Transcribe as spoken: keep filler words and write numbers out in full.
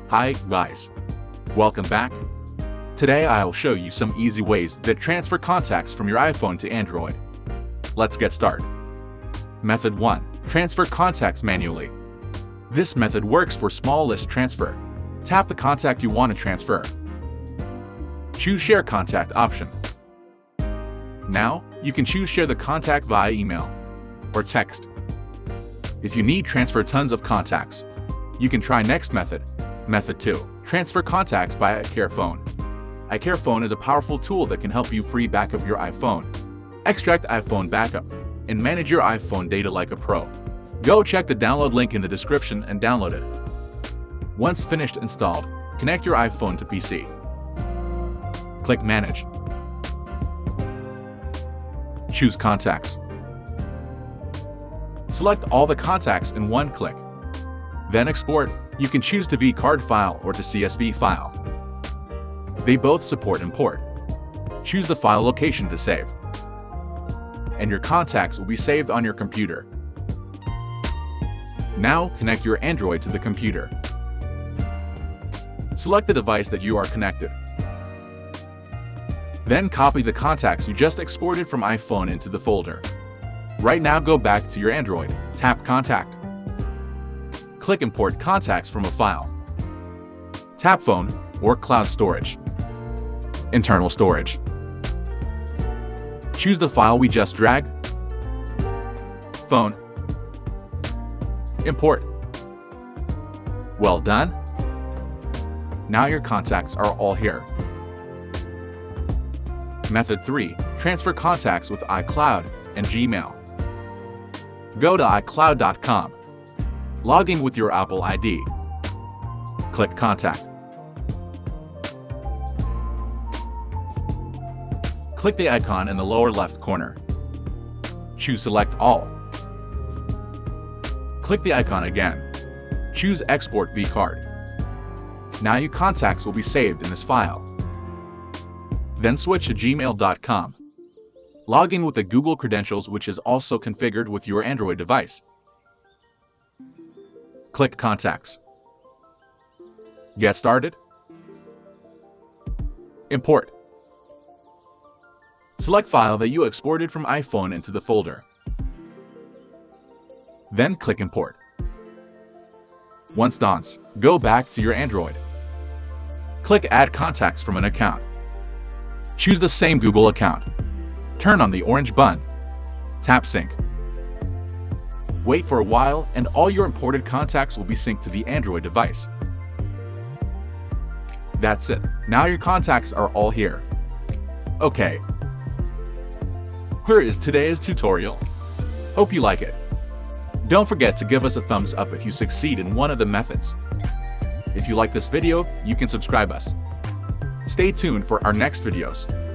Hi guys, welcome back. Today I'll show you some easy ways that transfer contacts from your iPhone to Android. Let's get started. Method one. Transfer contacts manually. This method works for small list transfer. Tap the contact you want to transfer. Choose Share Contact option. Now, you can choose Share the contact via email or text. If you need transfer tons of contacts, you can try next method. Method two. Transfer contacts by iCareFone. iCareFone is a powerful tool that can help you free backup your iPhone, extract iPhone backup, and manage your iPhone data like a pro. Go check the download link in the description and download it. Once finished installed, connect your iPhone to P C. Click Manage. Choose Contacts. Select all the contacts in one click. Then export. You can choose to V card file or to C S V file. They both support import. Choose the file location to save, and your contacts will be saved on your computer. Now connect your Android to the computer. Select the device that you are connected. Then copy the contacts you just exported from iPhone into the folder. Right now go back to your Android, tap Contact. Click Import Contacts from a file. Tap Phone or Cloud Storage. Internal Storage. Choose the file we just dragged. Phone. Import. Well done. Now your contacts are all here. Method three. Transfer contacts with iCloud and Gmail. Go to i cloud dot com. Log in with your Apple I D. Click Contact. Click the icon in the lower left corner. Choose Select All. Click the icon again. Choose Export vCard. Now your contacts will be saved in this file. Then switch to gmail dot com. Log in with the Google credentials, which is also configured with your Android device. Click Contacts. Get started. Import. Select file that you exported from iPhone into the folder. Then click Import. Once done, go back to your Android. Click Add Contacts from an account. Choose the same Google account. Turn on the orange button. Tap Sync. Wait for a while and all your imported contacts will be synced to the Android device. That's it. Now your contacts are all here. Okay. Here is today's tutorial. Hope you like it. Don't forget to give us a thumbs up if you succeed in one of the methods. If you like this video, you can subscribe us. Stay tuned for our next videos.